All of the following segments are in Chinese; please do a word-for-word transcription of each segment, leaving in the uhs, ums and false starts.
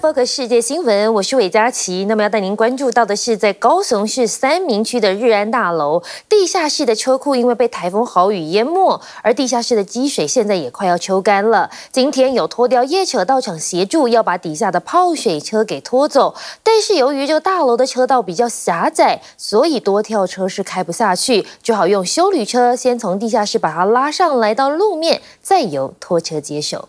Focus 世界新闻，我是韦佳琪。那么要带您关注到的是，在高雄市三民区的日安大楼地下室的车库，因为被台风豪雨淹没，而地下室的积水现在也快要抽干了。今天有拖吊业者到场协助，要把底下的泡水车给拖走。但是由于这个大楼的车道比较狭窄，所以多跳车是开不下去，只好用休旅车先从地下室把它拉上来到路面，再由拖车接手。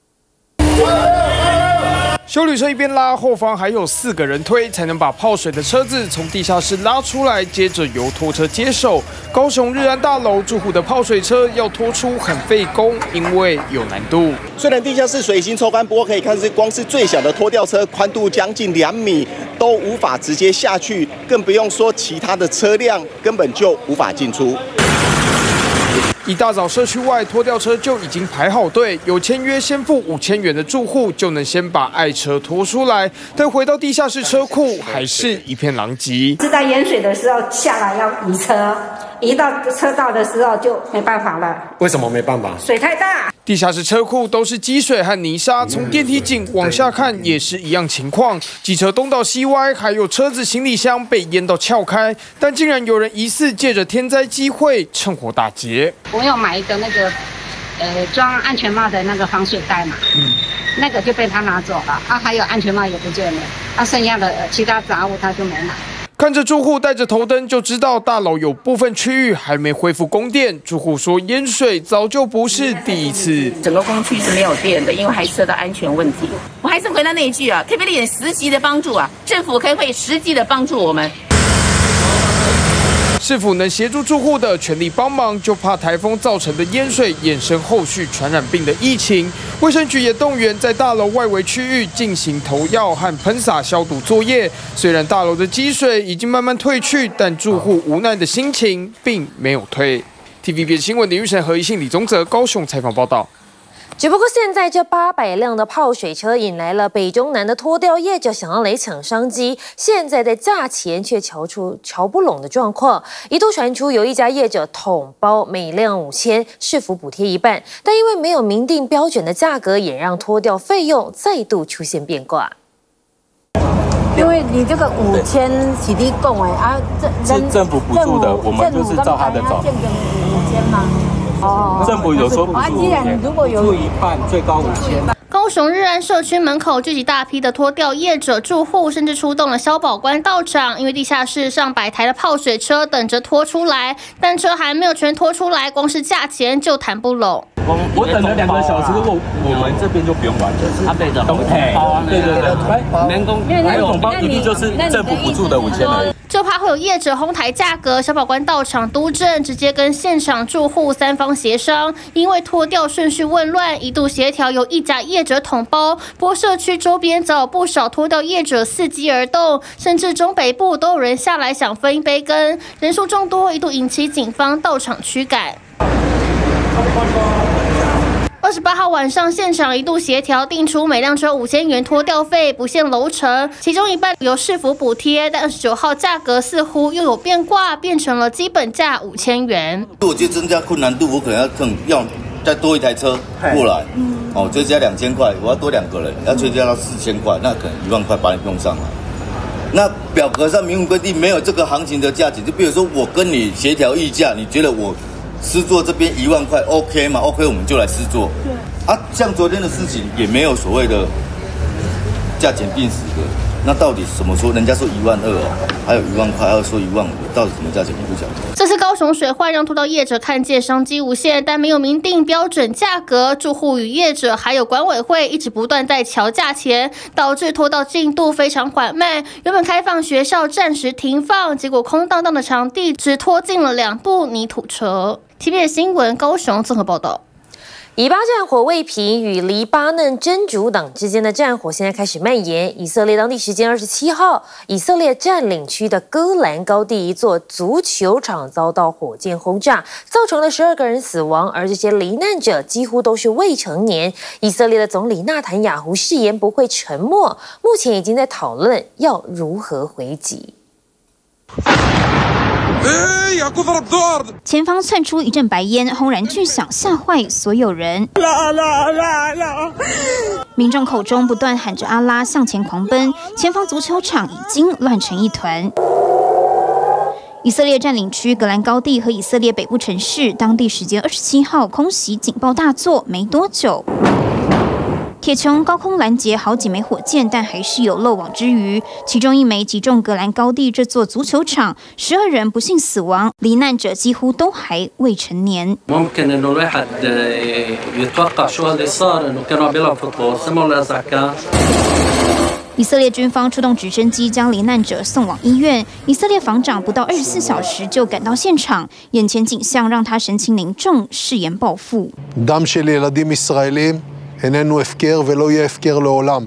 休旅车一边拉，后方还有四个人推，才能把泡水的车子从地下室拉出来，接着由拖车接手。高雄日安大楼住户的泡水车要拖出很费工，因为有难度。 虽然地下室水已经抽干，不过可以看是光是最小的拖吊车，宽度将近两米，都无法直接下去，更不用说其他的车辆根本就无法进出。 一大早，社区外拖吊车就已经排好队，有签约先付五千元的住户就能先把爱车拖出来，但回到地下室车库还是一片狼藉。 是在淹水的时候下来要移车，移到车道的时候就没办法了。 为什么没办法？ 水太大。 地下室车库都是积水和泥沙，从电梯井往下看也是一样情况，机车东倒西歪，还有车子行李箱被淹到撬开，但竟然有人疑似借着天灾机会趁火打劫。 我有买一个那个，呃，装安全帽的那个防水袋嘛，嗯，那个就被他拿走了，啊，还有安全帽也不见了，啊，剩下的、呃、其他杂物他就没买。 看着住户带着头灯，就知道大楼有部分区域还没恢复供电。住户说，淹水早就不是第一次， 整个工区是没有电的，因为还涉到安全问题。我还是回到那一句啊，特别的实际的帮助啊，政府可以会实际的帮助我们。 是否能协助住户的全力帮忙，就怕台风造成的淹水衍生后续传染病的疫情。卫生局也动员在大楼外围区域进行投药和喷洒消毒作业。虽然大楼的积水已经慢慢退去，但住户无奈的心情并没有退。T V B 新闻林玉成、何一信、李宗泽高雄采访报道。 只不过现在这八百辆的泡水车引来了北中南的拖吊业者想要来抢商机，现在的价钱却瞧出瞧不拢的状况，一度传出有一家业者统包每辆五千，市府补贴一半，但因为没有明定标准的价格，也让拖吊费用再度出现变卦。 因为你这个五千是你讲的啊， 这是政府补助的，我们就是照他的走。 五千吗？哦， 政府有说补助五千，补助一半，最高五千。 高雄日安社区门口聚集大批的拖吊业者住户，甚至出动了消保官到场，因为地下室上百台的泡水车等着拖出来，但车还没有全拖出来，光是价钱就谈不拢。 我等了两个小时，我我们这边就不用管了。他背着红包，对对对，人工还有红包一律就是政府补助的五千而已。 就怕会有业者哄抬价格，消保官到场督正，直接跟现场住户三方协商。因为拖吊顺序混乱，一度协调由一家业者统包。不过社区周边早有不少拖吊业者伺机而动，甚至中北部都有人下来想分一杯羹，人数众多，一度引起警方到场驱赶。 二十八号晚上，现场一度协调定出每辆车五千元拖吊费，不限楼层，其中一半由市府补贴。但二十九号价格似乎又有变卦，变成了基本价五千元。 我觉得增加困难度，我可能要更要再多一台车过来，哦，追加两千块，我要多两个人，要追加到四千块，那可能一万块把你弄上来。那表格上明文规定没有这个行情的价钱，就比如说我跟你协调议价，你觉得我？ 施作这边一万块 OK 吗 ？OK， 我们就来施作。对啊，像昨天的事情也没有所谓的价钱定死的，那到底什么说？人家说一万二哦，还有一万块，还有说一万五，到底什么价钱我不晓得。 这次高雄水患让拖吊业者看见商机无限，但没有明定标准价格，住户与业者还有管委会一直不断在调价钱，导致拖到进度非常缓慢。原本开放学校暂时停放，结果空荡荡的场地只拖进了两部泥土车。T V B 新闻高雄综合报道。 以巴战火未平，与黎巴嫩真主党之间的战火现在开始蔓延。以色列当地时间二十七号，以色列占领区的戈兰高地一座足球场遭到火箭轰炸，造成了十二个人死亡，而这些罹难者几乎都是未成年。以色列的总理纳坦雅胡誓言不会沉默，目前已经在讨论要如何回击。 前方窜出一阵白烟，轰然巨响，吓坏所有人。 民众口中不断喊着阿拉向前狂奔，前方足球场已经乱成一团。以色列占领区格兰高地和以色列北部城市，当地时间二十七号空袭警报大作没多久。铁穹高空拦截好几枚火箭，但还是有漏网之鱼。其中一枚击中格兰高地这座足球场，十二人不幸死亡，罹难者几乎都还未成年。以色列军方出动直升机将罹难者送往医院。以色列防长不到二十四小时就赶到现场，眼前景象让他神情凝重，誓言报复。 איננו הפקר ולא יהיה הפקר לעולם.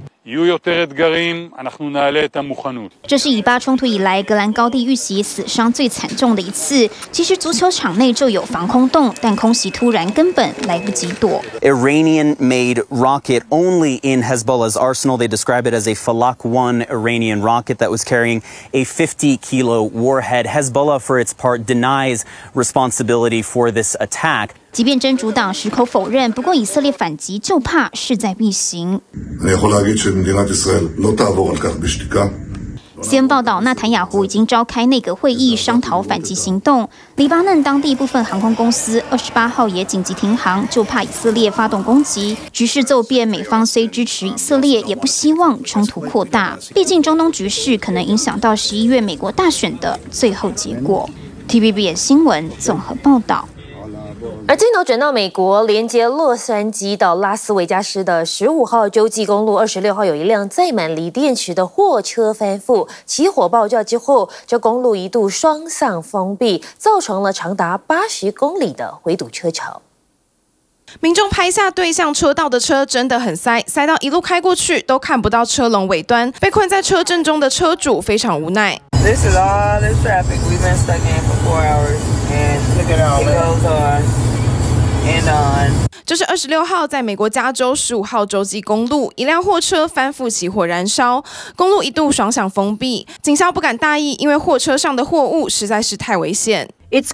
这是以巴冲突以来格兰高地遇袭死伤最惨重的一次。其实足球场内就有防空洞，但空袭突然根本来不及躲。 Iranian-made rocket only in Hezbollah's arsenal. They describe it as a Falak one Iranian rocket that was carrying a fifty kilo warhead. Hezbollah, for its part, denies responsibility for this attack. 即便真主党矢口否认，不过以色列反击就怕势在必行。C N 报道，纳坦雅胡已经召开内阁会议，商讨反击行动。黎巴嫩当地部分航空公司二十八号也紧急停航，就怕以色列发动攻击。局势骤变，美方虽支持以色列，也不希望冲突扩大。毕竟中东局势可能影响到十一月美国大选的最后结果。T V B S 新闻综合报道。 而镜头转到美国，连接洛杉矶到拉斯维加斯的十五号洲际公路，二十六号有一辆载满锂电池的货车翻覆，起火爆炸之后，这公路一度双向封闭，造成了长达八十公里的回堵车潮。 民众拍下对向车道的车真的很塞，塞到一路开过去都看不到车龙尾端，被困在车阵中的车主非常无奈。 This is all this traffic. We've been stuck in for four hours, and look at all it goes on and on. 这是二十六号在美国加州十五号洲际公路，一辆货车翻覆起火燃烧，公路一度双向封闭。警消不敢大意，因为货车上的货物实在是太危险。 It's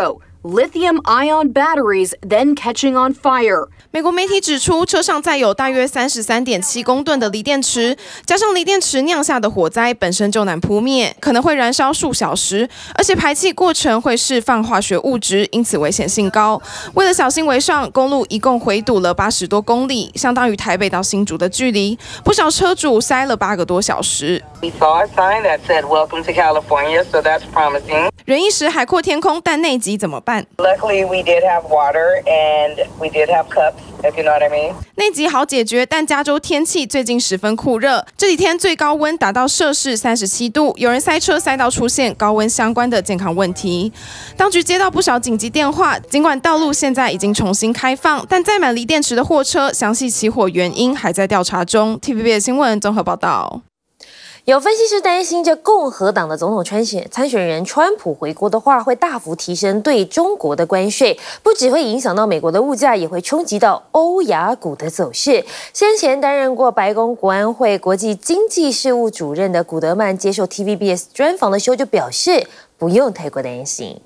cargo.Lithium-ion batteries then catching on fire. 美国媒体指出，车上载有大约 三十三点七公吨的锂电池，加上锂电池酿下的火灾本身就难扑灭，可能会燃烧数小时，而且排气过程会释放化学物质，因此危险性高。为了小心为上，公路一共回堵了八十多公里，相当于台北到新竹的距离，不少车主塞了八个多小时。 We saw a sign that said "Welcome to California," so that's promising. 人一时海阔天空，但内急怎么办？ Luckily, we did have water and we did have cups, if you know what I mean. 内急好解决，但加州天气最近十分酷热，这几天最高温达到摄氏三十七度，有人塞车塞到出现高温相关的健康问题。当局接到不少紧急电话，尽管道路现在已经重新开放，但载满锂电池的货车详细起火原因还在调查中。T V B S 新闻综合报道。 有分析师担心，这共和党的总统参选参选人川普回国的话，会大幅提升对中国的关税，不只会影响到美国的物价，也会冲击到欧亚股的走势。先前担任过白宫国安会国际经济事务主任的古德曼接受 T V B S 专访的时候就表示，不用太过担心。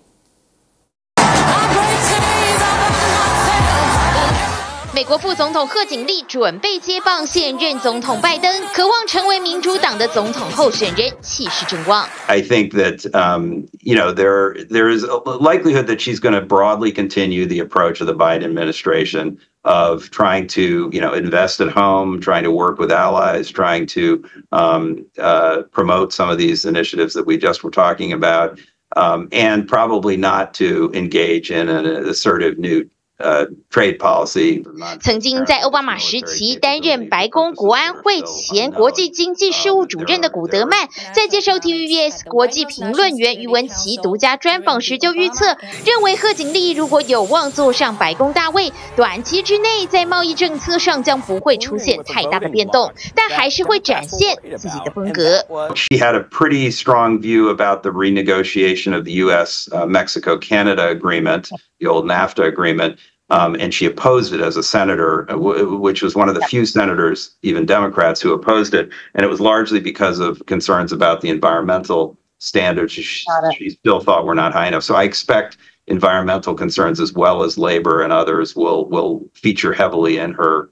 美国副总统贺锦丽准备接棒现任总统拜登，渴望成为民主党的总统候选人，气势正旺。 I think that um, you know there there is a likelihood that she's going to broadly continue the approach of the Biden administration of trying to you know invest at home, trying to work with allies, trying to um, uh, promote some of these initiatives that we just were talking about, um, and probably not to engage in an assertive new Uh, trade policy. 曾经在奥巴马时期担任白宫国安会前国际经济事务主任的古德曼，在接受 T V B S 国际评论员于文琪独家专访时就预测，认为贺锦丽如果有望坐上白宫大位，短期之内在贸易政策上将不会出现太大的变动，但还是会展现自己的风格。 She had a pretty strong view about the renegotiation of the U S Mexico Canada agreement, the old NAFTA agreement. Um, and she opposed it as a senator, w which was one of the few senators, even Democrats, who opposed it. And it was largely because of concerns about the environmental standards she, she still thought were not high enough. So I expect environmental concerns as well as labor and others will will feature heavily in her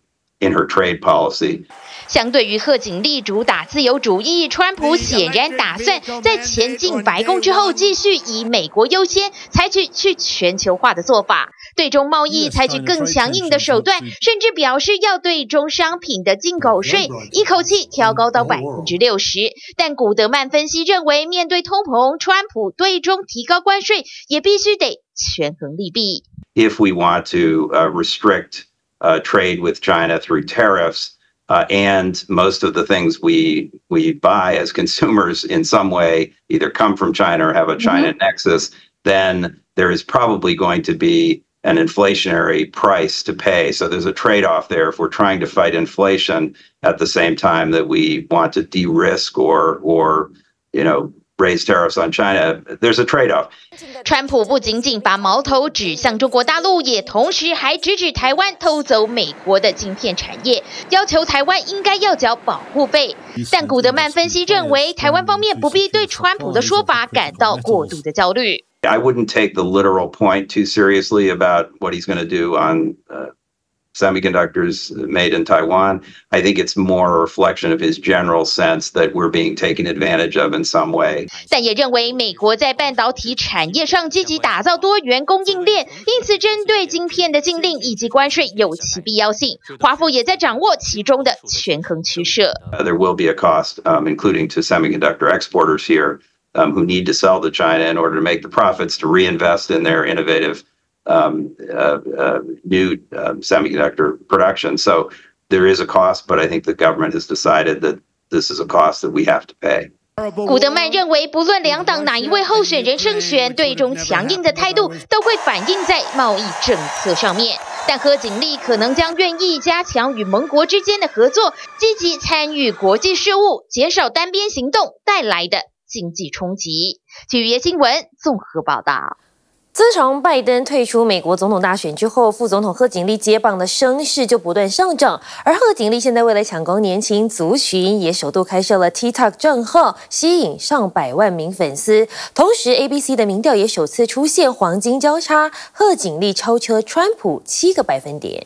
in her trade policy. 相对于贺锦丽主打自由主义，川普显然打算在前进白宫之后，继续以美国优先，采取去全球化的做法，对中贸易采取更强硬的手段，甚至表示要对中商品的进口税一口气调高到百分之六十。但古德曼分析认为，面对通膨，川普对中提高关税，也必须得权衡利弊。 If we want to uh, restrict uh, trade with China through tariffs. Uh, and most of the things we we buy as consumers in some way either come from China or have a China mm-hmm. nexus, then there is probably going to be an inflationary price to pay. So there's a trade-off there if we're trying to fight inflation at the same time that we want to de-risk or or you know raise tariffs on China. There's a trade-off. 川普不仅仅把矛头指向中国大陆，也同时还直指台湾偷走美国的晶片产业，要求台湾应该要缴保护费。但古德曼分析认为，台湾方面不必对川普的说法感到过度的焦虑。 I wouldn't take the literal point too seriously about what he's going to do on uh, semiconductors made in Taiwan. I think it's more a reflection of his general sense that we're being taken advantage of in some way. 但也认为美国在半导体产业上积极打造多元供应链，因此针对晶片的禁令以及关税有其必要性。华府也在掌握其中的权衡取舍。 Uh, there will be a cost, um, including to semiconductor exporters here, um, who need to sell to China in order to make the profits to reinvest in their innovative Um, uh, uh, new um, semiconductor production. So there is a cost, but I think the government has decided that this is a cost that we have to pay. 古德曼认为，不论两党哪一位候选人胜选，对中强硬的态度都会反映在贸易政策上面。但贺锦丽可能将愿意加强与盟国之间的合作，积极参与国际事务，减少单边行动带来的经济冲击。体育新闻综合报道。 自从拜登退出美国总统大选之后，副总统贺锦丽接棒的声势就不断上涨。而贺锦丽现在为了抢攻年轻族群，也首度开设了 TikTok 账号，吸引上百万名粉丝。同时 ，A B C 的民调也首次出现黄金交叉，贺锦丽超车川普七个百分点。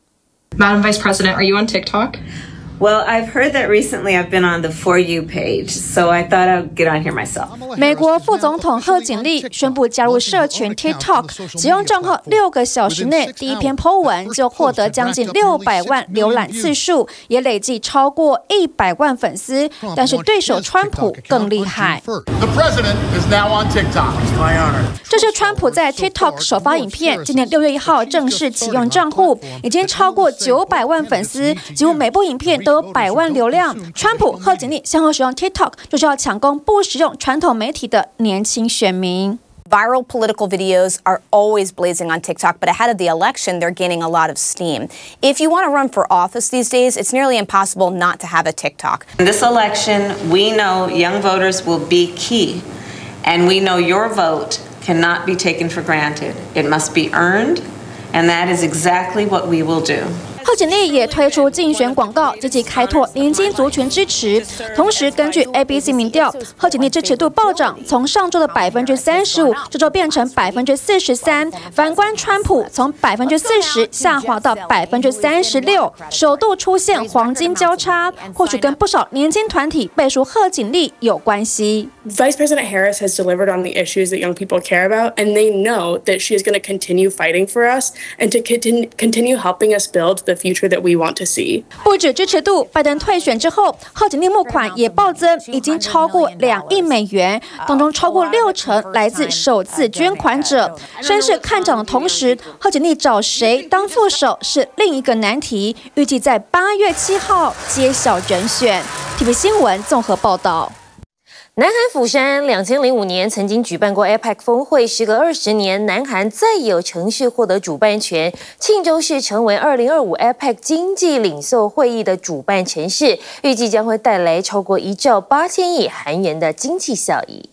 Madam Vice President, are you on TikTok? Well, I've heard that recently I've been on the For You page, so I thought I'd get on here myself. 美国副总统贺锦丽宣布加入社群 TikTok， 只用账号六个小时内，第一篇 po 文就获得将近六百万浏览次数，也累计超过一百万粉丝。但是对手川普更厉害。 The president is now on TikTok. It's my honor. 这是川普在 TikTok 首发影片，今年六月一号正式启用账户，已经超过九百万粉丝，几乎每部影片都有百万流量。川普、贺锦丽先后使用 TikTok， 就是要抢攻不使用传统媒体的年轻选民。 Viral political videos are always blazing on TikTok, but ahead of the election, they're gaining a lot of steam. If you want to run for office these days, it's nearly impossible not to have a TikTok. In this election, we know young voters will be key, and we know your vote cannot be taken for granted. It must be earned, and that is exactly what we will do. 贺锦丽也推出竞选广告，积极开拓年轻族群支持。同时，根据 A B C 民调，贺锦丽支持度暴涨，从上周的百分之三十五，这周变成百分之四十三。反观川普，从百分之四十下滑到百分之三十六，首度出现黄金交叉，或许跟不少年轻团体背书贺锦丽有关系。 Vice President Harris has delivered on the issues that young people care about, and they know that she is going to continue fighting for us and to continue continue helping us build the future that we want to see. 不止支持度，拜登退选之后，贺锦丽募款也暴增，已经超过两亿美元，当中超过六成来自首次捐款者。声势看涨的同时，贺锦丽找谁当副手是另一个难题，预计在八月七号揭晓人选。T V 新闻综合报道。 南韩釜山两千零五年曾经举办过 A P E C 峰会，时隔二十年，南韩再有城市获得主办权，庆州市成为二零二五 A P E C 经济领袖会议的主办城市，预计将会带来超过一兆八千亿韩元的经济效益。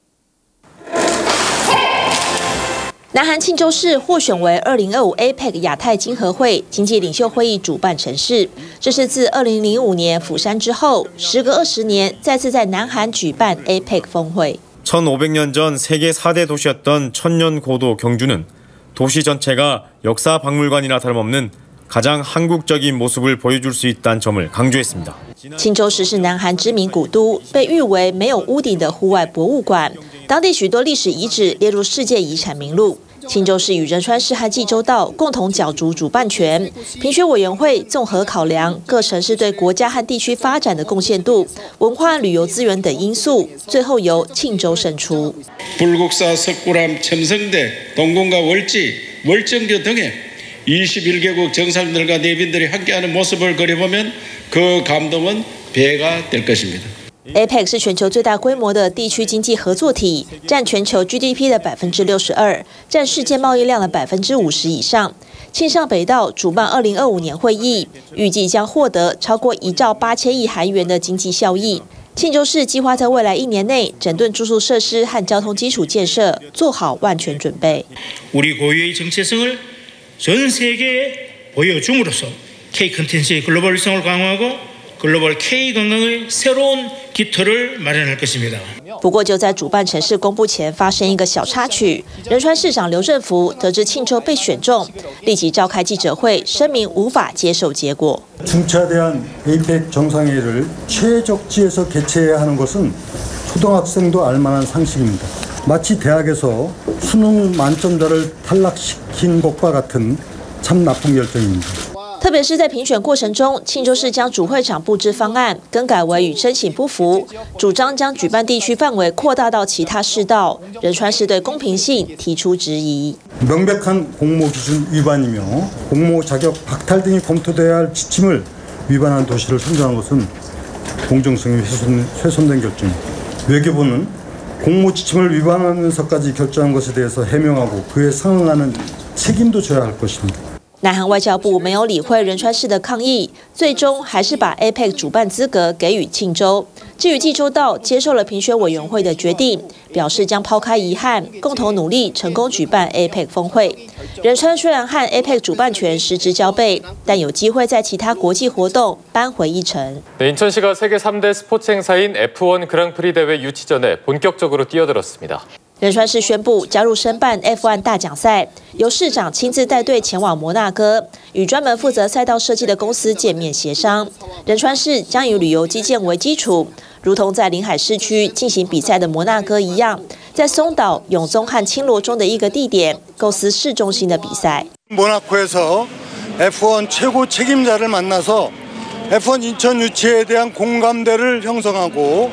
南韩庆州市获选为二零二五 A P E C 亚太经合会经济领袖会议主办城市，这是自二零零五年釜山之后，时隔二十年再次在南韩举办 A P E C 峰会。 천오백 년 전 세계 사 대 도시였던 천년 고도 경주는 도시 전체가 역사 박물관이나 다름없는 가장 한국적인 모습을 보여줄 수 있다는 점을 강조했습니다. 庆州市是南韩知名古都，被誉为没有屋顶的户外博物馆，当地许多历史遗址列入世界遗产名录。庆州市与仁川市和济州道共同角逐主辦权。评选委员会综合考量各城市对国家和地区发展的贡献度、文化旅游资源等因素，最后由庆州胜出。 불국사 석굴암 첨성대 동궁과 월지 월정교 등의 이십일 개국 정상들과 내빈들이 함께하는 모습을 그려보면 그 감동은 배가 될 것입니다. A P E C 是全球最大规模的地区经济合作体，占全球 G D P 的百分之六十二，占世界贸易量的百分之五十以上。庆尚北道主办二零二五年会议，预计将获得超过一兆八千亿韩元的经济效益。庆州市计划在未来一年内整顿住宿设施和交通基础建设，做好万全准备。 우리 고유의 정체성을 전 세계에 보여줌으로써 K 컨텐츠의 글로벌성을 강화하고 글로벌 K 관광의 새로운 기틀을 마련할 것입니다. 不过，就在主办城市公布前，发生一个小插曲。仁川市长刘振福得知庆州被选中，立即召开记者会，声明无法接受结果。 중차대한 에이펙 정상회의를 최적지에서 개최해야 하는 것은 초등학생도 알만한 상식입니다. 마치 대학에서 수능 만점자를 탈락시킨 것과 같은 참 나쁜 결정입니다. 特别是在评选过程中，庆州市将主会场布置方案更改为与申請不符，主張将举办地区范围扩大到其他市道。仁川市对公平性提出质疑。 명백한 공모 기준 위반이며 공모 자격 박탈 등이 검토돼야 할 지침을 위반한 도시를 선정한 것은 공정성이 훼손, 훼손된 결정입니다. 외교부는 공모 지침을 위반하면서까지 결정한 것에 대해서 해명하고 그에 상응하는 책임도 져야 할 것입니다. 南韩外交部没有理会仁川市的抗议，最终还是把 A P E C 主办资格给予庆州。至于济州道接受了评选委员会的决定，表示将抛开遗憾，共同努力成功举办 A P E C 峰会。仁川虽然和 A P E C 主办权失之交臂，但有机会在其他国际活动扳回一城。 네, 인천시가 세계 삼 대 스포츠 행사인 에프 원 그랑프리 대회 유치전에 본격적으로 뛰어들었습니다. 仁川市宣布加入申办 F 一 大奖赛，由市长亲自带队前往摩纳哥，与专门负责赛道设计的公司见面协商。仁川市将以旅游基建为基础，如同在临海市区进行比赛的摩纳哥一样，在松岛、永宗和青罗中的一个地点构思市中心的比赛。 모나코에서 에프 원 최고 책임자를 만나서 에프 원 인천 유치에 대한 공감대를 형성하고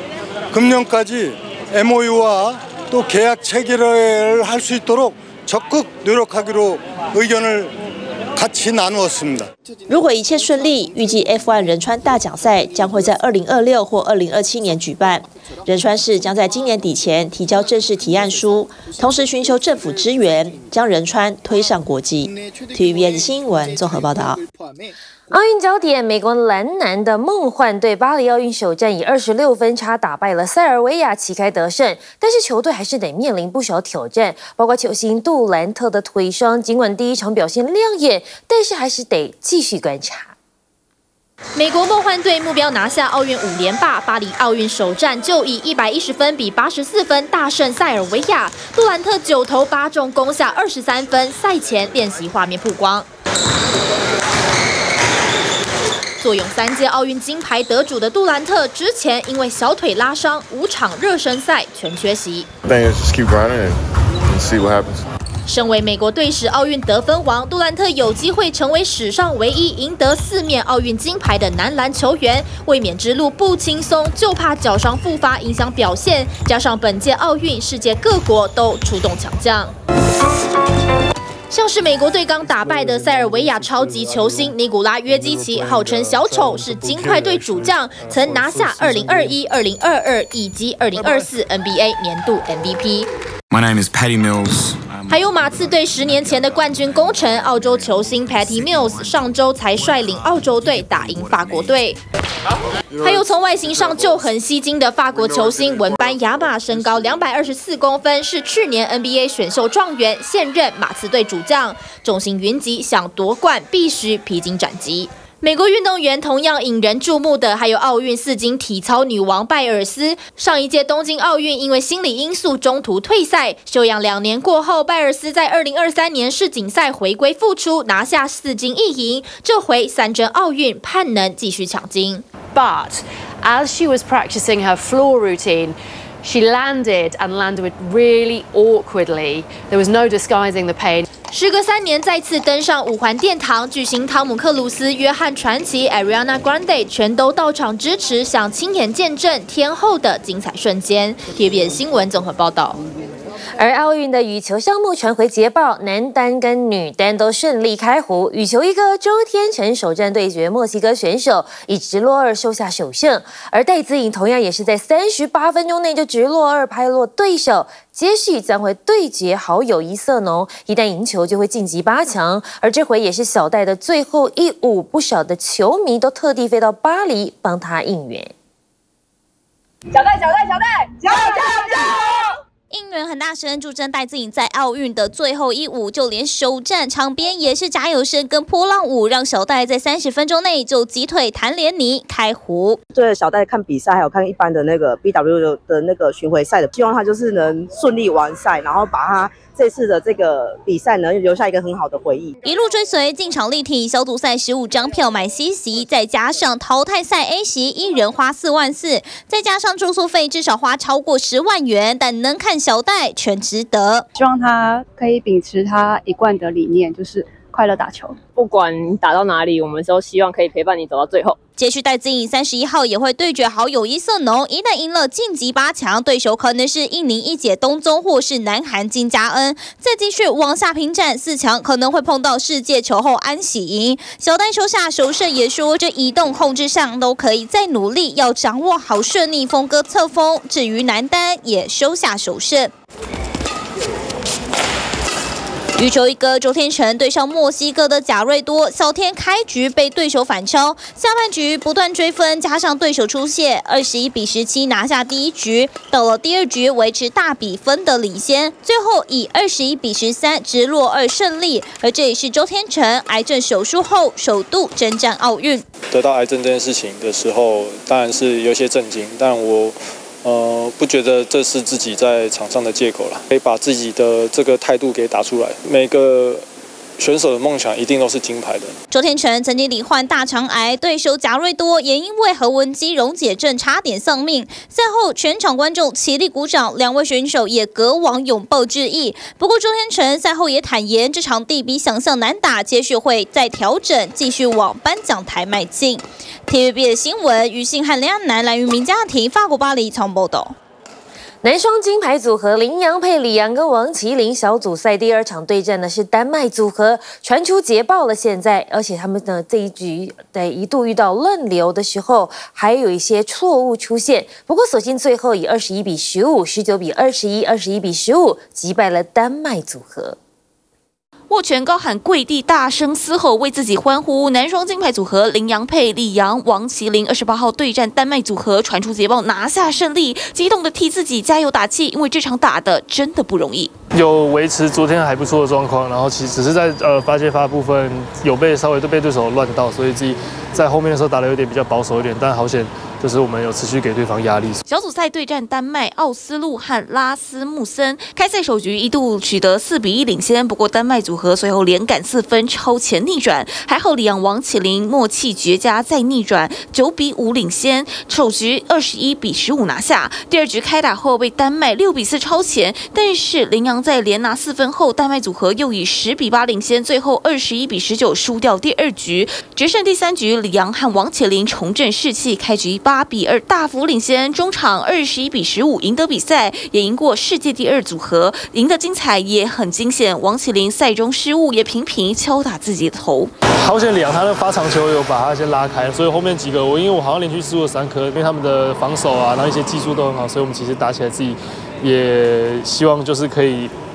금년까지 엠 오 유와 또 계약 체결을 할 수 있도록 적극 노력하기로 의견을 같이 나누었습니다. 如果一切顺利，预计 F 一 仁川大奖赛将会在二零二六或二零二七年举办。仁川市将在今年底前提交正式提案书，同时寻求政府支援，将仁川推上国际。T V B S 新闻综合报道。 奥运焦点，美国男篮的梦幻队巴黎奥运首战以二十六分差打败了塞尔维亚，旗开得胜。但是球队还是得面临不少挑战，包括球星杜兰特的腿伤。尽管第一场表现亮眼，但是还是得继续观察。 美国梦幻队目标拿下奥运五连霸，巴黎奥运首战就以一百一十分比八十四分大胜塞尔维亚。杜兰特九投八中，攻下二十三分。赛前练习画面曝光。 坐拥三届奥运金牌得主的杜兰特，之前因为小腿拉伤，五场热身赛全缺席。身为美国队史奥运得分王，杜兰特有机会成为史上唯一赢得四面奥运金牌的男篮球员。卫冕之路不轻松，就怕脚伤复发影响表现，加上本届奥运世界各国都出动强将。 像是美国队刚打败的塞尔维亚超级球星尼古拉约基奇，号称小丑，是金块队主将，曾拿下二零二一、二零二二以及二零二四 N B A 年度 M V P。 My name is Patty Mills. 还有马刺队十年前的冠军功臣，澳洲球星 Patty Mills 上周才率领澳洲队打赢法国队。还有从外形上就很吸睛的法国球星文班亚马，身高两百二十四公分，是去年 N B A 选秀状元，现任马刺队主将。众星云集，想夺冠必须披荆斩棘。 美国运动员同样引人注目的，还有奥运四金体操女王拜尔斯。上一届东京奥运因为心理因素中途退赛，休养两年过后，拜尔斯在二零二三年世锦赛回归复出，拿下四金一银。这回三针奥运盼能继续抢金。 But as she was practicing her floor routine, she landed and landed it really awkwardly. There was no disguising the pain. 时隔三年再次登上五环殿堂，巨星汤姆克鲁斯、约翰传奇、Ariana Grande 全都到场支持，想亲眼见证天后的精彩瞬间。T V B S 新闻综合报道。 而奥运的羽球项目传回捷报，男单跟女单都顺利开壶。羽球一哥周天成首战对决墨西哥选手，以直落二收下首胜。而戴资颖同样也是在三十八分钟内就直落二拍落对手，接续将会对决好友谊色浓，一旦赢球就会晋级八强。而这回也是小戴的最后一舞，不少的球迷都特地飞到巴黎帮他应援。 小戴，小戴，小戴，加油，加油，加油！ 应援很大声，助阵戴资颖在奥运的最后一舞，就连首战场边也是加油声跟波浪舞，让小戴在三十分钟内就击退谭连妮开壶。 对小戴看比赛，还有看一般的那个 B W 的那个巡回赛的，希望他就是能顺利完赛，然后把他这次的这个比赛呢留下一个很好的回忆。 一路追随进场力挺，小组赛十五张票买 C 席，再加上淘汰赛 A 席，一人花四万四，再加上住宿费至少花超过十万元，但能看小戴全值得。 希望他可以秉持他一贯的理念，就是快乐打球， 不管打到哪里，我们都希望可以陪伴你走到最后。 接续戴资颖三十一号也会对决好友谊色浓，一旦赢了晋级八强，对手可能是印尼一姐东宗或是南韩金佳恩，再继续往下拼战，四强可能会碰到世界球后安喜莹。小戴收下首胜也说，这移动控制上都可以再努力，要掌握好顺逆风格侧锋。至于男单也收下首胜。羽球一哥周天成对上墨西哥的贾瑞多，小天开局被对手反超，下半局不断追分，加上对手出线，二十一比十七拿下第一局。到了第二局维持大比分的领先，最后以二十一比十三直落二胜利。而这也是周天成癌症手术后首度征战奥运。 得到癌症这件事情的时候，当然是有些震惊，但我。呃，不觉得这是自己在场上的借口了，可以把自己的这个态度给打出来。每个选手的梦想一定都是金牌的。 周天成曾经罹患大肠癌，对手贾瑞多也因为何文基溶解症差点丧命。赛后全场观众起立鼓掌，两位选手也隔网拥抱致意。不过周天成赛后也坦言，这场地比想象难打，接续会再调整，继续往颁奖台迈进。T V B 的新闻，于信和林安南、蓝于明家庭，法国巴黎采访报道。 男双金牌组合林洋配李洋跟王麒麟小组赛第二场对战的是丹麦组合，传出捷报了。现在，而且他们呢这一局在一度遇到乱流的时候，还有一些错误出现。不过，所幸最后以二十一比十五、十九比二十一、二十一比十五击败了丹麦组合。 握拳高喊跪地，大声嘶吼，为自己欢呼。男双金牌组合林洋配李洋、王麒麟二十八号对战丹麦组合，传出捷报拿下胜利，激动的替自己加油打气，因为这场打的真的不容易。 有维持昨天还不错的状况，然后其实只是在呃发接发部分有被稍微都被对手乱到，所以自己在后面的时候打得有点比较保守一点，但好险。就是我们有持续给对方压力。 小组赛对战丹麦奥斯陆和拉斯穆森，开赛首局一度取得四比一领先，不过丹麦组合随后连赶四分超前逆转，还好李洋、王麒麟默契绝佳，再逆转九比五领先，首局二十一比十五拿下。第二局开打后被丹麦六比四超前，但是林洋在连拿四分后，丹麦组合又以十比八领先，最后二十一比十九输掉第二局，决胜第三局李洋和王麒麟重振士气，开局八比二大幅领先，中场二十一比十五赢得比赛，也赢过世界第二组合，赢得精彩也很惊险。王麒麟赛中失误也频频敲打自己的头。 好险李洋他的发长球有把他先拉开，所以后面几个我因为我好像连续失误了三颗，因为他们的防守啊，然后一些技术都很好，所以我们其实打起来自己也希望就是可以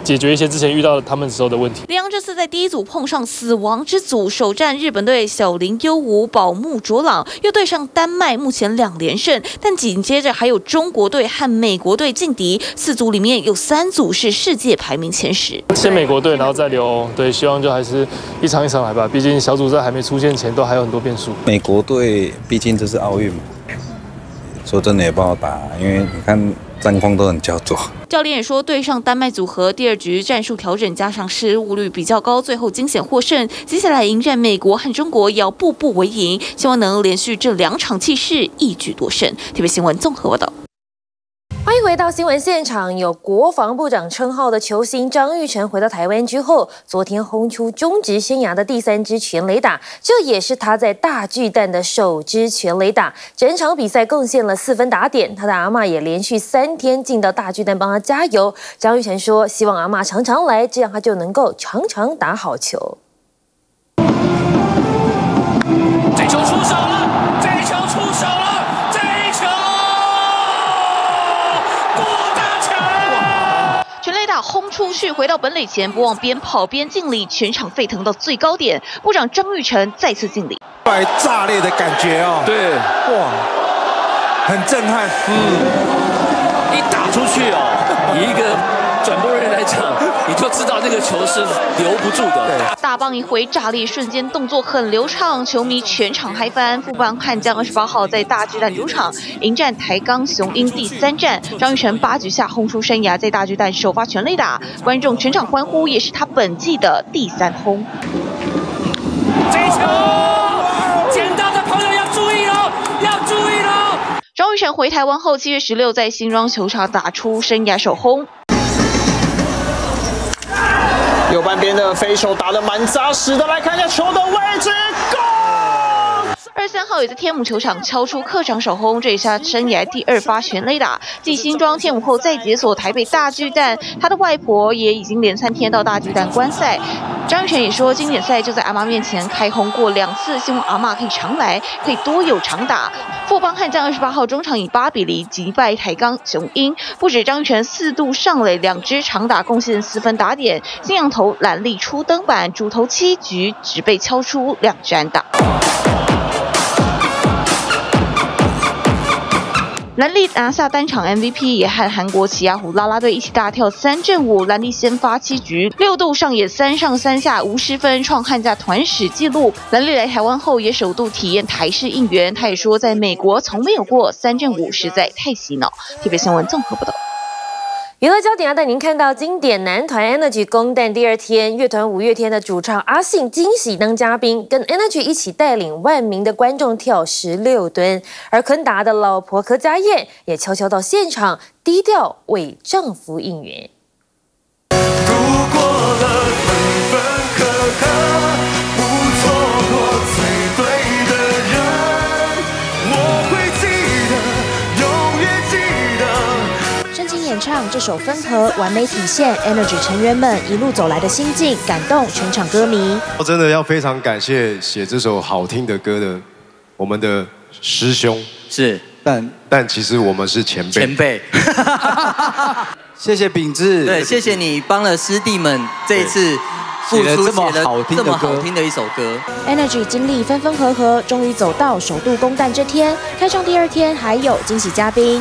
解决一些之前遇到他们时候的问题。 两这次在第一组碰上死亡之组，首战日本队小林优吾、宝木卓朗，又对上丹麦，目前两连胜，但紧接着还有中国队和美国队劲敌，四组里面有三组是世界排名前十。 先美国队，然后再留欧，对，希望就还是一场一场来吧，毕竟小组赛还没出现前都还有很多变数。 美国队毕竟这是奥运嘛，说真的也不好打，因为你看战况都很焦灼。 教练也说，对上丹麦组合第二局战术调整加上失误率比较高，最后惊险获胜。接下来迎战美国和中国，也要步步为营，希望能连续这两场气势一举夺胜。T V B 新闻综合报道。 欢迎回到新闻现场。有国防部长称号的球星张育成回到台湾之后，昨天轰出中职生涯的第三支全垒打，这也是他在大巨蛋的首支全垒打。整场比赛贡献了四分打点，他的阿嬷也连续三天进到大巨蛋帮他加油。张育成说，希望阿嬷常常来，这样他就能够常常打好球。 这球出手了，这球出手了。 全垒打轰出去，回到本垒前，不忘边跑边敬礼，全场沸腾到最高点。部长张育成再次敬礼， 来炸裂的感觉哦，对，哇，很震撼，嗯，一打出去哦，以一个转播人员来讲，你就知道那个球是留不住的。 大棒一挥，炸裂瞬间动作很流畅，球迷全场嗨翻。富邦悍将二十八号在大巨蛋主场迎战台钢雄鹰第三战，张育成八局下轰出生涯在大巨蛋首发全垒打，观众全场欢呼，也是他本季的第三轰。 这球，捡到的朋友要注意喽，要注意喽！ 张育成回台湾后，七月十六在新庄球场打出生涯首轰。 右半边的飞球打得蛮扎实的，来看一下球的位置 ，Go！ 二十三号也在天母球场敲出客场首轰，这也是他生涯第二发全垒打。继新庄、天母后再解锁台北大巨蛋，他的外婆也已经连三天到大巨蛋观赛。张育成也说，经典赛就在阿嬷面前开轰过两次，希望阿嬷可以常来，可以多有常打。富邦悍将二十八号中场以八比零击败台钢雄鹰，不止张育成四度上垒，两支长打贡献四分打点。新洋投蓝力初登板，主投七局只被敲出两支安打。蓝力拿下单场 M V P， 也和韩国奇亚虎啦啦队一起大跳三振舞。蓝力先发七局，六度上演三上三下无失分，创悍将团史纪录。蓝力来台湾后也首度体验台式应援，他也说在美国从没有过三振舞，实在太洗脑。T V B 新闻综合报道。 娱乐焦点要带您看到经典男团 Energy 公诞第二天，乐团五月天的主唱阿信惊喜当嘉宾，跟 Energy 一起带领万名的观众跳十六吨，而坤达的老婆柯佳燕也悄悄到现场，低调为丈夫应援。 度过了分分合合，不错过最对的人，我会记得，永远记得。 深情演唱这首《分合》，完美体现 Energy 成员们一路走来的心境，感动全场歌迷。 我真的要非常感谢写这首好听的歌的我们的师兄， 是， 但但其实我们是前辈。 前辈， 谢谢秉志， 对，谢谢你帮了师弟们这一次付出， 这么好听的歌， 这么好听的一首歌。 Energy 经历分分合合，终于走到首度公诞这天，开唱第二天还有惊喜嘉宾。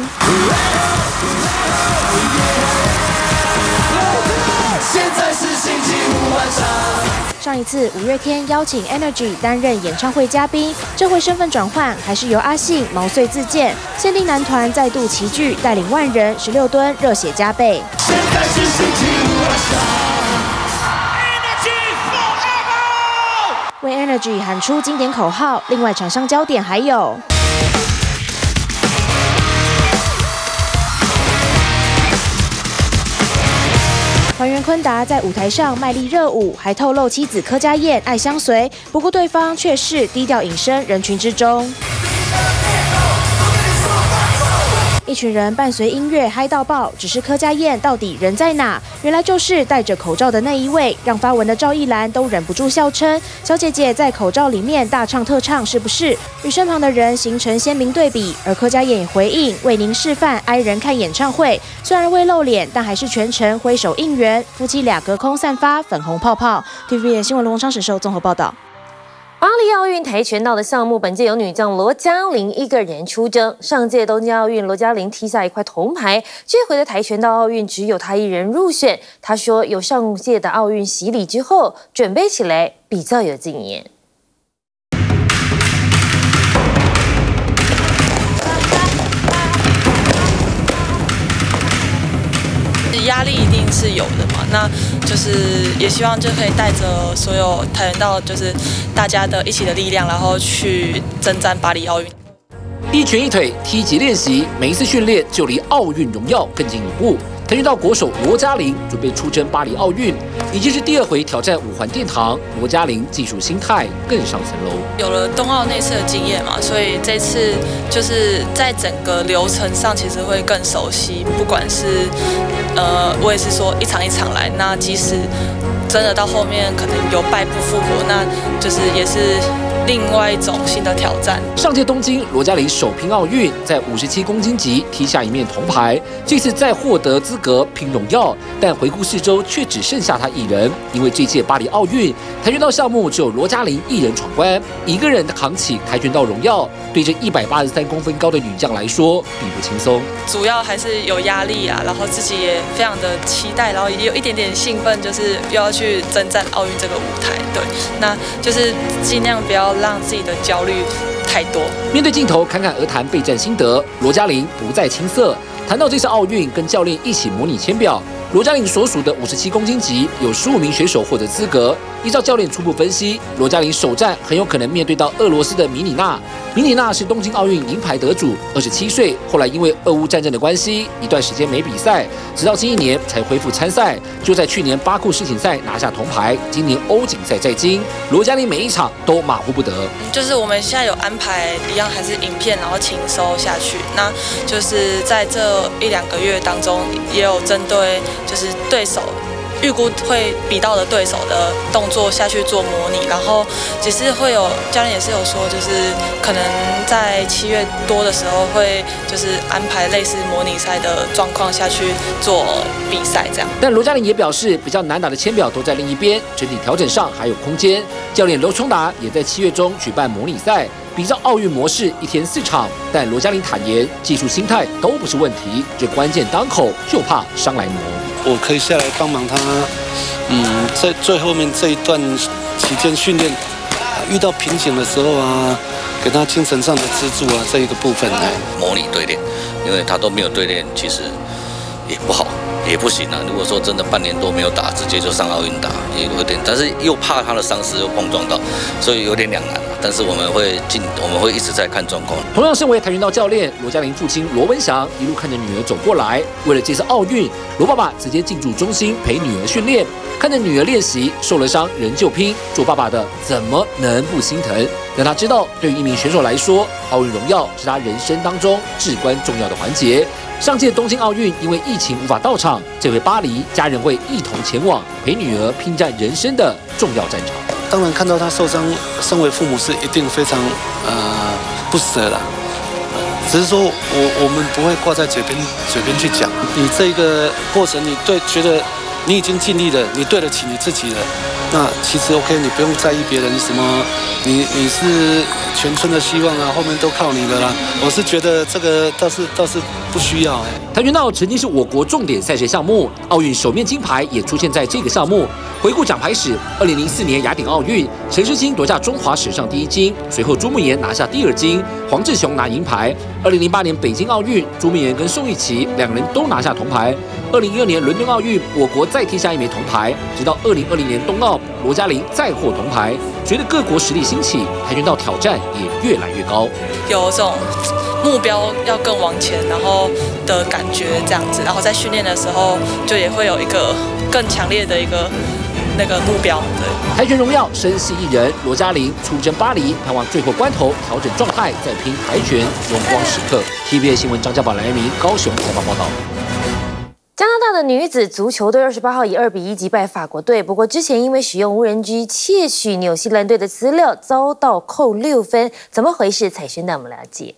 现在是星期五晚上。 上一次五月天邀请 Energy 担任演唱会嘉宾，这回身份转换还是由阿信毛遂自荐，限定男团再度齐聚，带领万人十六吨热血加倍。 现在是星期五晚上。 为 Energy 喊出经典口号，另外场上焦点还有团员坤达在舞台上卖力热舞，还透露妻子柯佳燕爱相随，不过对方却是低调隐身人群之中。 一群人伴随音乐嗨到爆，只是柯佳燕到底人在哪？原来就是戴着口罩的那一位，让发文的赵一兰都忍不住笑称：“小姐姐在口罩里面大唱特唱，是不是？”与身旁的人形成鲜明对比。而柯佳燕也回应：“为您示范哀人看演唱会，虽然未露脸，但还是全程挥手应援。”夫妻俩隔空散发粉红泡泡。T V B 新闻罗昌史寿综合报道。 巴黎奥运跆拳道的项目，本届由女将罗嘉玲一个人出征。上届东京奥运，罗嘉玲踢下一块铜牌，这回的跆拳道奥运只有她一人入选。她说，有上届的奥运洗礼之后，准备起来比较有经验。 压力一定是有的嘛，那就是也希望就可以带着所有跆拳道，就是大家的一起的力量，然后去征战巴黎奥运。 一拳一腿踢击练习，每一次训练就离奥运荣耀更进一步。跆拳道国手罗嘉玲准备出征巴黎奥运，已经是第二回挑战五环殿堂。罗嘉玲技术心态更上层楼。 有了冬奥那次的经验嘛，所以这次就是在整个流程上其实会更熟悉。不管是呃，我也是说一场一场来，那即使真的到后面可能有败不复活，那就是也是另外一种新的挑战。 上届东京，罗嘉玲首拼奥运，在五十七公斤级踢下一面铜牌。这次再获得资格拼荣耀，但回顾四周却只剩下她一人，因为这届巴黎奥运跆拳道项目只有罗嘉玲一人闯关，一个人扛起跆拳道荣耀，对这一百八十三公分高的女将来说并不轻松。 主要还是有压力啊，然后自己也非常的期待，然后也有一点点兴奋，就是又要去征战奥运这个舞台。对，那就是尽量不要让自己的焦虑太多。 面对镜头侃侃而谈备战心得，罗嘉玲不再青涩。谈到这次奥运，跟教练一起模拟签表，罗嘉玲所属的五十七公斤级有十五名选手获得资格。依照教练初步分析，罗嘉玲首战很有可能面对到俄罗斯的米里娜。米里娜是东京奥运银牌得主，二十七岁，后来因为俄乌战争的关系，一段时间没比赛，直到近一年才恢复参赛。就在去年巴库世锦赛拿下铜牌，今年欧锦赛在京，罗嘉玲每一场都马虎不得。 就是我们现在有安排一样还是影片，然后勤收下去。那就是在这一两个月当中，也有针对就是对手。预估会比到的对手的动作下去做模拟，然后只是会有教练也是有说，就是可能在七月多的时候会就是安排类似模拟赛的状况下去做比赛这样。 但罗嘉玲也表示，比较难打的签表都在另一边，整体调整上还有空间。教练刘崇达也在七月中举办模拟赛，比照奥运模式，一天四场。但罗嘉玲坦言，技术心态都不是问题，这关键当口就怕伤来磨。 我可以下来帮忙他，嗯，在最后面这一段期间训练，遇到瓶颈的时候啊，给他精神上的支柱啊，这一个部分哎， 模拟对练，因为他都没有对练，其实也不好，也不行啊。如果说真的半年多没有打，直接就上奥运打，也有点，但是又怕他的伤势又碰撞到，所以有点两难啊。但是我们会进，我们会一直在看状况。 同样身为跆拳道教练，罗嘉玲父亲罗文祥一路看着女儿走过来。为了这次奥运，罗爸爸直接进驻中心陪女儿训练，看着女儿练习，受了伤仍旧拼，做爸爸的怎么能不心疼？让他知道，对于一名选手来说，奥运荣耀是他人生当中至关重要的环节。上届东京奥运因为疫情无法到场，这回巴黎家人会一同前往，陪女儿拼战人生的重要战场。 当然看到他受伤，身为父母是一定非常呃不舍啦。只是说我我们不会挂在嘴边嘴边去讲。你这个过程，你对觉得你已经尽力了，你对得起你自己了，那其实 OK， 你不用在意别人什么，你你是全村的希望啊，后面都靠你的啦。我是觉得这个倒是倒是不需要哎。 跆拳道曾经是我国重点赛事项目，奥运首面金牌也出现在这个项目。回顾奖牌史，二零零四年雅典奥运，陈诗清夺下中华史上第一金，随后朱木炎拿下第二金，黄志雄拿银牌。二零零八年北京奥运，朱木炎跟宋玉琦两人都拿下铜牌。二零一二年伦敦奥运，我国再踢下一枚铜牌，直到二零二零年冬奥，罗嘉玲再获铜牌。随着各国实力兴起，跆拳道挑战也越来越高， 有这种目标要更往前，然后的感觉这样子，然后在训练的时候就也会有一个更强烈的一个那个目标。对， 跆拳荣耀身系一人，罗嘉玲出征巴黎，盼望最后关头调整状态，再拼跆拳荣光时刻。T V B S 新闻张家宝、蓝彦明高雄采访报道。 加拿大的女子足球队二十八号以二比一击败法国队，不过之前因为使用无人机窃取纽西兰队的资料，遭到扣六分，怎么回事？彩轩带我们了解。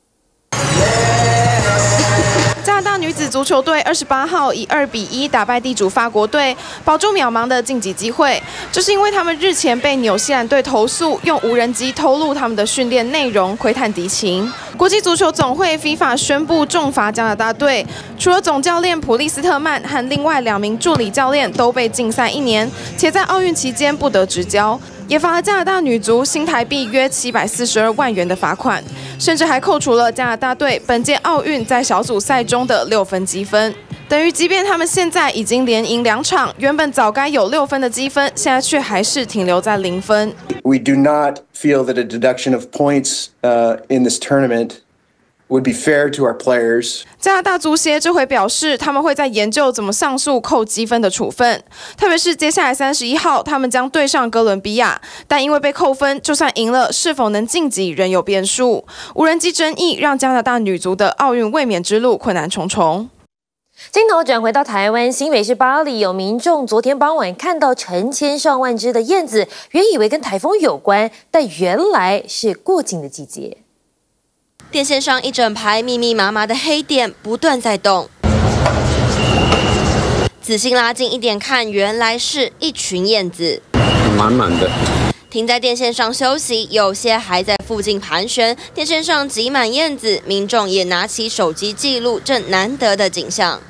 加拿大女子足球队二十八号以二比一打败地主法国队，保住渺茫的晋级机会。这是因为他们日前被纽西兰队投诉用无人机偷录他们的训练内容，窥探敌情。国际足球总会 FIFA 宣布重罚加拿大队，除了总教练普利斯特曼和另外两名助理教练都被禁赛一年，且在奥运期间不得执教。也罚了加拿大女足新台币约七百四十二万元的罚款，甚至还扣除了加拿大队本届奥运在小组赛中的六分积分，等于即便他们现在已经连赢两场，原本早该有六分的积分，现在却还是停留在零分。 We do not feel that a deduction of points uh, in this tournament would be fair to our players. 加拿大足协这回表示，他们会在研究怎么上诉扣积分的处分，特别是接下来三十一号他们将对上哥伦比亚，但因为被扣分，就算赢了，是否能晋级仍有变数。无人机争议让加拿大女足的奥运卫冕之路困难重重。 镜头转回到台湾新北市八里，有民众昨天傍晚看到成千上万只的燕子，原以为跟台风有关，但原来是过境的季节。 电线上一整排密密麻麻的黑点不断在动，仔细拉近一点看，原来是一群燕子， 满满的。 停在电线上休息，有些还在附近盘旋。电线上挤满燕子，民众也拿起手机记录这难得的景象。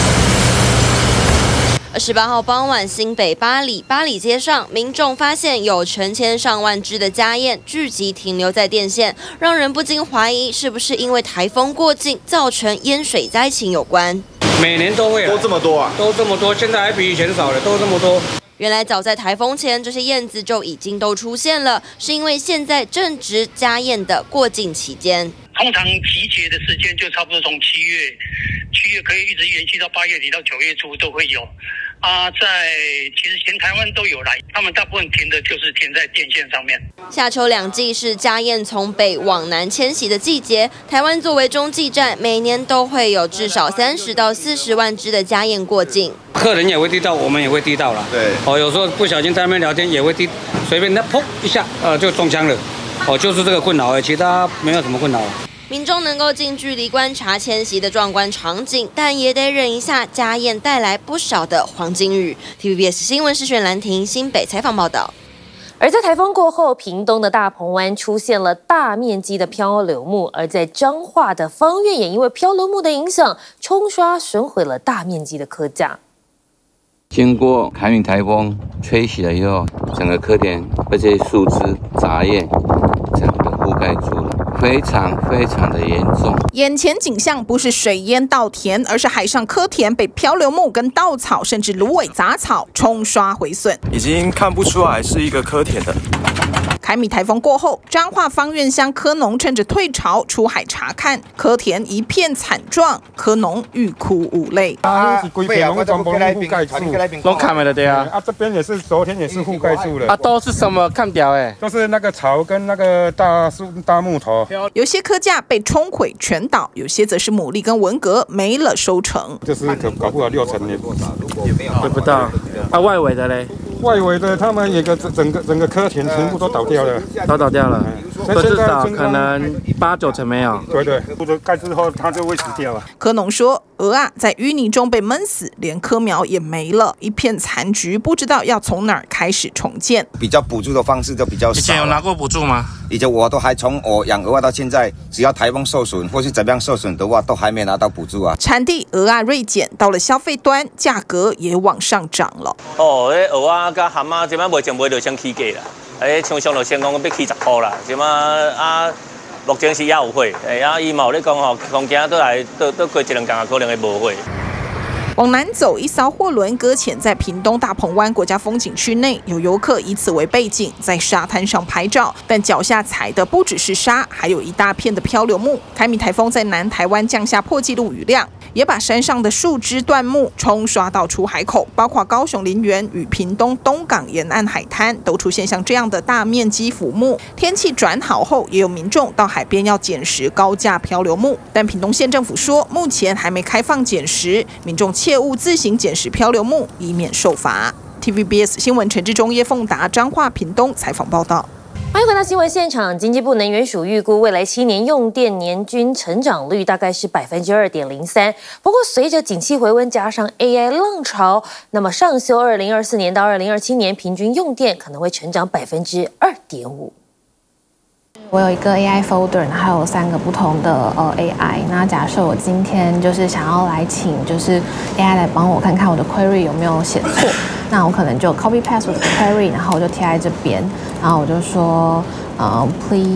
二十八号傍晚，新北八里八里街上，民众发现有成千上万只的家燕聚集停留在电线，让人不禁怀疑是不是因为台风过境造成淹水灾情有关。 每年都会，都这么多啊？都这么多，现在还比以前少了，都这么多。 原来早在台风前，这些燕子就已经都出现了，是因为现在正值家燕的过境期间。 通常集结的时间就差不多从七月，七月可以一直延续到八月底到九月初都会有。啊，在其实全台湾都有来，他们大部分停的就是停在电线上面。 夏秋两季是家燕从北往南迁徙的季节，台湾作为中继站，每年都会有至少三十到四十万只的家燕过境。 客人也会滴到，我们也会滴到了。对，哦，有时候不小心在那边聊天也会滴，随便那砰一下，呃，就中枪了。哦，就是这个困扰而已，其他没有什么困扰。 民众能够近距离观察迁徙的壮观场景，但也得忍一下家燕带来不少的黄金雨。T V B S 新闻视选兰亭新北采访报道。 而在台风过后，屏东的大鹏湾出现了大面积的漂流木，而在彰化的芳苑也因为漂流木的影响，冲刷损毁了大面积的科架。 经过凯米台风吹袭了以后，整个科田被这些树枝、杂叶整个覆盖住了。非常非常的严重， 眼前景象不是水淹稻田，而是海上科田被漂流木跟稻草甚至芦苇杂草冲刷毁损， 已经看不出来是一个科田的。 凯米台风过后，彰化芳苑乡科农趁着退潮出海查看，科田一片惨状，科农欲哭无泪。 啊，规片拢全部覆盖住， 都看没了对啊。 啊，这边也是，昨天也是覆盖住了。 啊，都是什么看表哎？ 都是那个草跟那个大树、大木头。 有些科架被冲毁全倒，有些则是牡蛎跟文革没了收成。 就是可搞不好六成也对不到。啊，外围的嘞？ 外围的他们一个整个整个科田全部都倒掉了， 都倒掉了，所以至少可能八九成没有。 对对，或者盖之后它就会死掉了。 科农说，鹅啊在淤泥中被闷死，连科苗也没了，一片残局，不知道要从哪儿开始重建。 比较补助的方式就比较少。 以前有拿过补助吗？ 以前我都还从我养鹅啊到现在，只要台风受损或是怎么样受损的话，都还没拿到补助啊。 产地鹅啊锐减，到了消费端，价格也往上涨了。 哦，那鹅啊跟蛤蟆这摆卖前卖就先起价啦，哎，厂商就先讲要起十块啦，这摆啊目前是也有货，哎啊伊嘛有咧讲吼，空间倒来倒倒过一两天可能会无货。 往南走，一艘货轮搁浅在屏东大鹏湾国家风景区内，有游客以此为背景，在沙滩上拍照，但脚下踩的不只是沙，还有一大片的漂流木。凯米台风在南台湾降下破纪录雨量， 也把山上的树枝断木冲刷到出海口，包括高雄林园与屏东东港沿岸海滩都出现像这样的大面积浮木。天气转好后，也有民众到海边要捡拾高价漂流木，但屏东县政府说，目前还没开放捡拾，民众切勿自行捡拾漂流木，以免受罚。T V B S 新闻陈志忠、叶凤达、彰化屏东采访报道。 欢迎回到新闻现场。经济部能源署预估未来七年用电年均成长率大概是百分之二点零三。不过，随着景气回温加上 A I 浪潮，那么上修二零二四年到二零二七年平均用电可能会成长百分之二点五。 我有一个 A I folder， 还有三个不同的呃 A I。那假设我今天就是想要来请就是 A I 来帮我看看我的 query 有没有写错，那我可能就 copy paste 我的 query， 然后我就贴在这边，然后我就说呃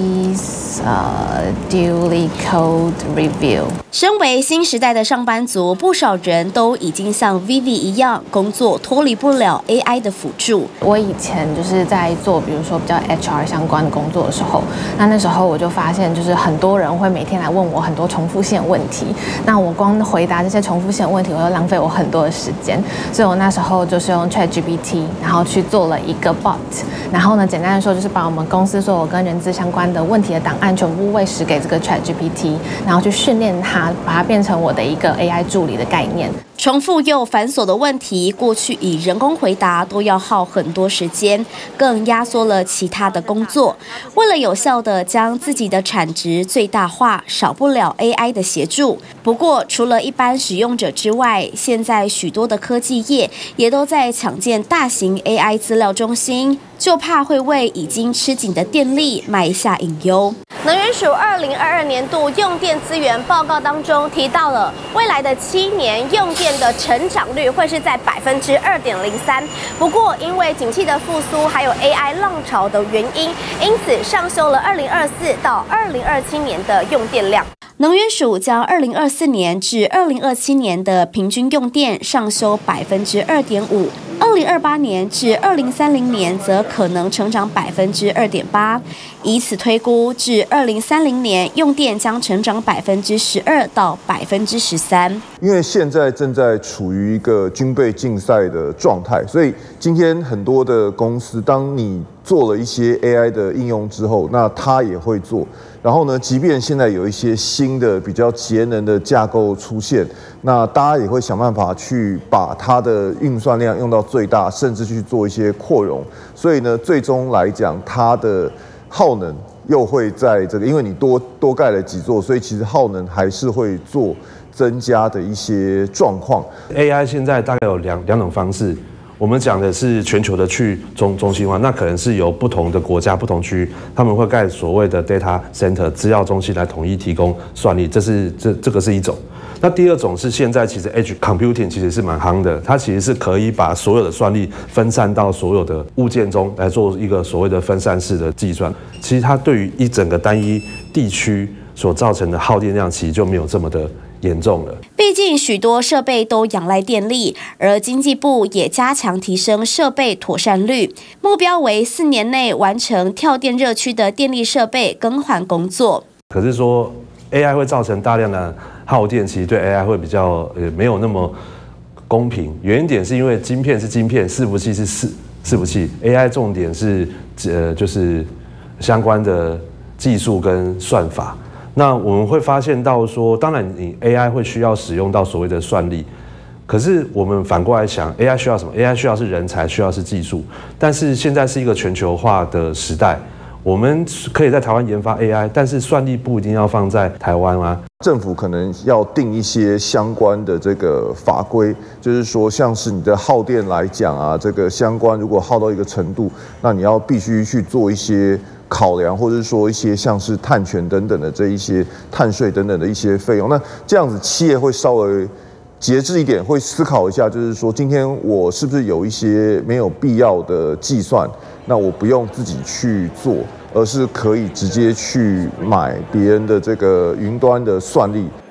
please 呃 duly code review。 身为新时代的上班族，不少人都已经像 Vivi 一样，工作脱离不了 A I 的辅助。 我以前就是在做，比如说比较 H R 相关的工作的时候，那那时候我就发现，就是很多人会每天来问我很多重复性问题。那我光回答这些重复性的问题，我就浪费我很多的时间。所以我那时候就是用 ChatGPT， 然后去做了一个 bot。然后呢，简单的说就是把我们公司所有跟人资相关的问题的档案全部喂食给这个 ChatGPT， 然后去训练它，把它变成我的一个 A I 助理的概念。 重复又繁琐的问题，过去以人工回答都要耗很多时间，更压缩了其他的工作。为了有效地将自己的产值最大化，少不了 A I 的协助。不过，除了一般使用者之外，现在许多的科技业也都在抢建大型 A I 资料中心，就怕会为已经吃紧的电力埋下隐忧。 能源署二零二二年度用电资源报告当中提到了，未来的七年用电的成长率会是在百分之二点零三。不过，因为景气的复苏，还有 A I 浪潮的原因，因此上修了二零二四到二零二七年的用电量。 能源署将二零二四年至二零二七年的平均用电上修百分之二点五，二零二八年至二零三零年则可能成长百分之二点八，以此推估，至二零三零年用电将成长百分之十二到百分之十三。 因为现在正在处于一个军备竞赛的状态，所以今天很多的公司，当你做了一些 A I 的应用之后，那它也会做。然后呢，即便现在有一些新的比较节能的架构出现，那大家也会想办法去把它的运算量用到最大，甚至去做一些扩容。所以呢，最终来讲，它的耗能又会在这个，因为你多多盖了几座，所以其实耗能还是会做增加的一些状况。 A I 现在大概有两两种方式。我们讲的是全球的去中中心化，那可能是由不同的国家、不同区域，他们会盖所谓的 data center 资料中心来统一提供算力，这是这这个是一种。那第二种是现在其实 edge computing 其实是蛮夯的，它其实是可以把所有的算力分散到所有的物件中来做一个所谓的分散式的计算。其实它对于一整个单一地区所造成的耗电量，其实就没有这么的严重了。 毕竟许多设备都仰赖电力，而经济部也加强提升设备妥善率，目标为四年内完成跳电热区的电力设备更换工作。 可是说 A I 会造成大量的耗电，其实对 A I 会比较呃没有那么公平。原因点是因为晶片是晶片，伺服器是伺伺服器 ，A I 重点是呃就是相关的技术跟算法。那我们会发现到说，当然你 A I 会需要使用到所谓的算力，可是我们反过来想 ，A I 需要什么 ？A I 需要是人才，需要是技术。但是现在是一个全球化的时代，我们可以在台湾研发 A I， 但是算力不一定要放在台湾啊。 政府可能要定一些相关的这个法规，就是说，像是你的耗电来讲啊，这个相关如果耗到一个程度，那你要必须去做一些考量，或者是说一些像是碳权等等的这一些碳税等等的一些费用，那这样子企业会稍微节制一点，会思考一下，就是说今天我是不是有一些没有必要的计算，那我不用自己去做，而是可以直接去买别人的这个云端的算力。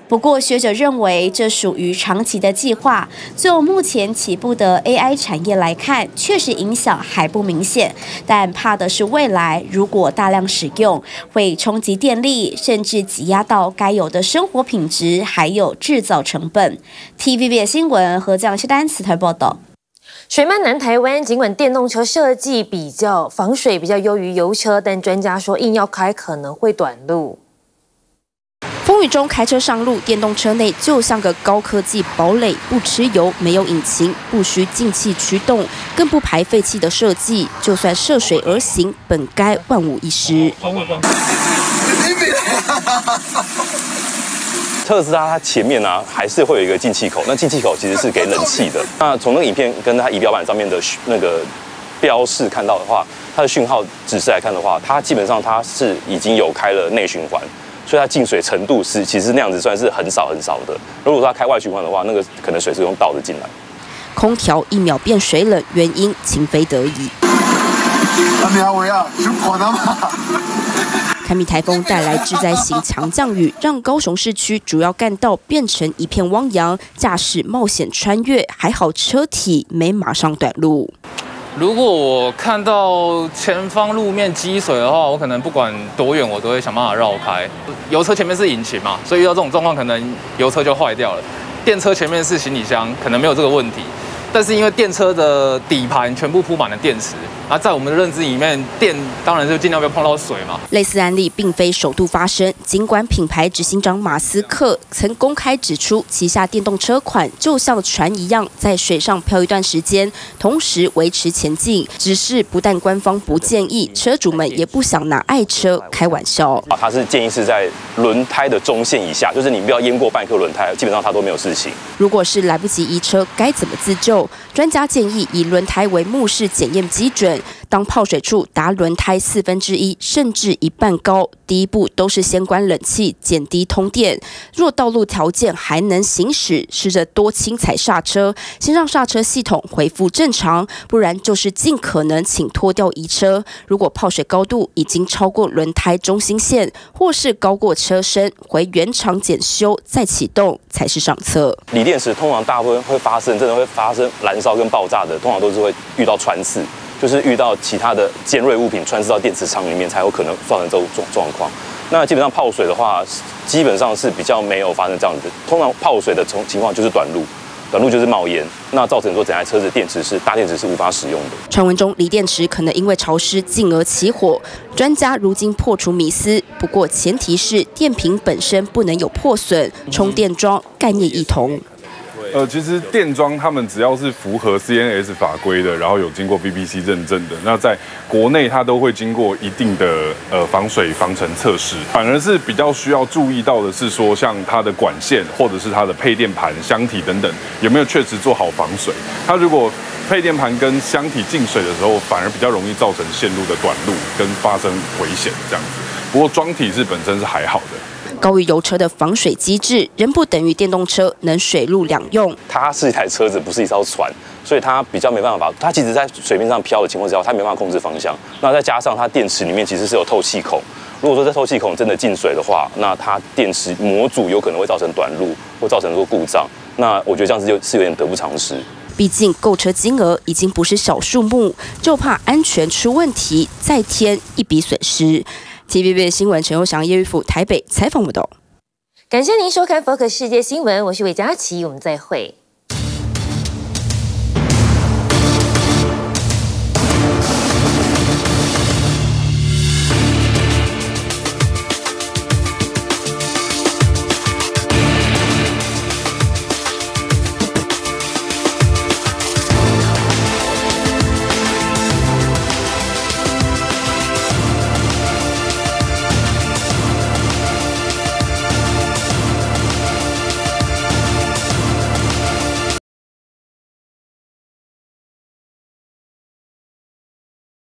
不过，学者认为这属于长期的计划。就目前起步的 A I 产业来看，确实影响还不明显，但怕的是未来如果大量使用，会冲击电力，甚至挤压到该有的生活品质，还有制造成本。T V B 新闻何将是单词台报道。 水漫南台湾，尽管电动车设计比较防水比较优于油车，但专家说硬要开可能会短路。 风雨中开车上路，电动车内就像个高科技堡垒，不吃油，没有引擎，不需进气驱动，更不排废气的设计，就算涉水而行，本该万无一失。 特斯拉它前面呢、啊、还是会有一个进气口，那进气口其实是给冷气的。那从那个影片跟它仪表板上面的那个标示看到的话，它的讯号指示来看的话，它基本上它是已经有开了内循环，所以它进水程度是其实那样子算是很少很少的。如果说它开外循环的话，那个可能水是用倒着进来。 空调一秒变水冷，原因情非得已。凯米台风带来致灾型强降雨，让高雄市区主要干道变成一片汪洋，驾驶冒险穿越，还好车体没马上短路。 如果我看到前方路面积水的话，我可能不管多远，我都会想办法绕开。油车前面是引擎嘛，所以遇到这种状况，可能油车就坏掉了。电车前面是行李箱，可能没有这个问题。但是因为电车的底盘全部铺满了电池，啊，在我们的认知里面，电当然就尽量不要碰到水嘛。 类似案例并非首度发生，尽管品牌执行长马斯克曾公开指出，旗下电动车款就像船一样，在水上漂一段时间，同时维持前进。只是不但官方不建议，车主们也不想拿爱车开玩笑。 啊，他是建议是在轮胎的中线以下，就是你不要淹过半颗轮胎，基本上它都没有事情。 如果是来不及移车，该怎么自救？专家建议以轮胎为目视检验基准，当泡水处达轮胎四分之一甚至一半高，第一步都是先关冷气，减低通电。若道路条件还能行驶，试着多轻踩刹车，先让刹车系统恢复正常，不然就是尽可能请脱掉移车。如果泡水高度已经超过轮胎中心线，或是高过车身，回原厂检修再启动才是上策。 锂电池通常大部分会发生，真的会发生燃烧跟爆炸的，通常都是会遇到穿刺，就是遇到其他的尖锐物品穿刺到电池厂里面，才有可能造成这种状况。那基本上泡水的话，基本上是比较没有发生这样子。通常泡水的情况就是短路，短路就是冒烟，那造成说整台车子电池是大电池是无法使用的。 传闻中锂电池可能因为潮湿进而起火，专家如今破除迷思，不过前提是电瓶本身不能有破损，充电桩概念一同。 呃，其实电桩他们只要是符合 C N S 法规的，然后有经过 B B C 认证的，那在国内它都会经过一定的呃防水防尘测试。反而是比较需要注意到的是说，像它的管线或者是它的配电盘、箱体等等，有没有确实做好防水。它如果配电盘跟箱体进水的时候，反而比较容易造成线路的短路跟发生危险这样子。不过桩体是本身是还好的。 高于油车的防水机制，仍不等于电动车能水陆两用。 它是一台车子，不是一艘船，所以它比较没办法把它其实在水面上漂的情况之下，它没办法控制方向。那再加上它电池里面其实是有透气孔，如果说这透气孔真的进水的话，那它电池模组有可能会造成短路，或造成说故障。那我觉得这样子就是有点得不偿失。 毕竟购车金额已经不是小数目，就怕安全出问题，再添一笔损失。T V B 新闻陈佑祥、叶玉甫台北采访报道。 感谢您收看《Focus 世界新闻》，我是韦佳琪，我们再会。